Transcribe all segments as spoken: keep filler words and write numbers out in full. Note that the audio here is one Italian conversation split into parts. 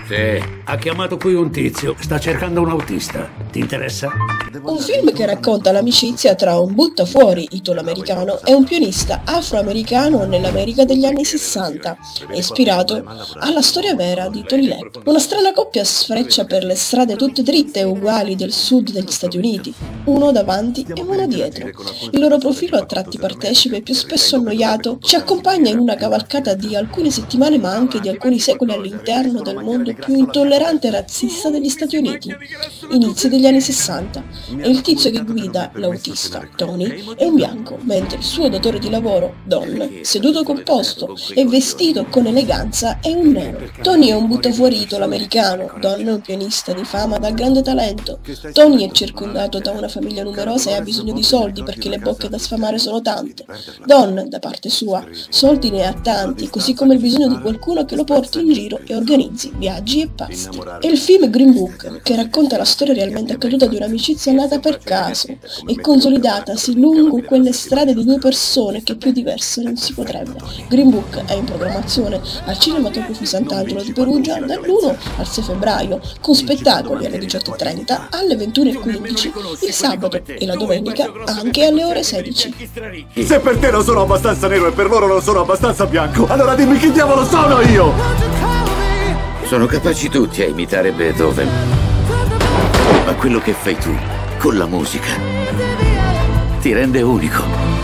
Sì. Ha chiamato qui un tizio, sta cercando un autista. Ti interessa? Un film che racconta l'amicizia tra un buttafuori italo-americano e un pianista afroamericano nell'America degli anni sessanta, ispirato alla storia vera di Tony Lep. Una strana coppia sfreccia per le strade tutte dritte e uguali del sud degli Stati Uniti, uno davanti e uno dietro. Il loro profilo a tratti partecipe e più spesso annoiato ci accompagna in una cavalcata di alcune settimane ma anche di alcuni secoli all'interno del mondo più intollerante e razzista degli Stati Uniti, inizio degli anni sessanta, e il tizio che guida, l'autista, Tony, è un bianco, mentre il suo datore di lavoro, Don, seduto composto e vestito con eleganza, è un nero. Tony è un buttafuori italo-americano, Don è un pianista di fama dal grande talento. Tony è circondato da una famiglia numerosa e ha bisogno di soldi perché le bocche da sfamare sono tante. Don, da parte sua, soldi ne ha tanti, così come il bisogno di qualcuno che lo porti in giro e organizzi viaggi e pasti. È il film Green Book, che racconta la storia realmente accaduta di un'amicizia nata per caso e consolidatasi lungo quelle strade di due persone che più diverse non si potrebbe. Green Book è in programmazione al Cinematografo Sant'Angelo di Perugia dall'primo al sei febbraio, con spettacoli alle diciotto e trenta, alle ventuno e quindici, il sabato e la domenica anche alle ore sedici. Se per te non sono abbastanza nero e per loro non sono abbastanza bianco, allora dimmi chi diavolo sono io! Sono capaci tutti a imitare Beethoven, ma quello che fai tu con la musica ti rende unico.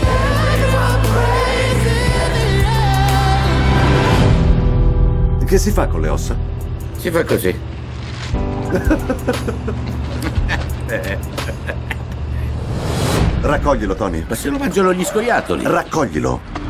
Che si fa con le ossa? Si fa così. Raccoglilo, Tony. Ma se lo mangiano gli scoiattoli. Raccoglilo.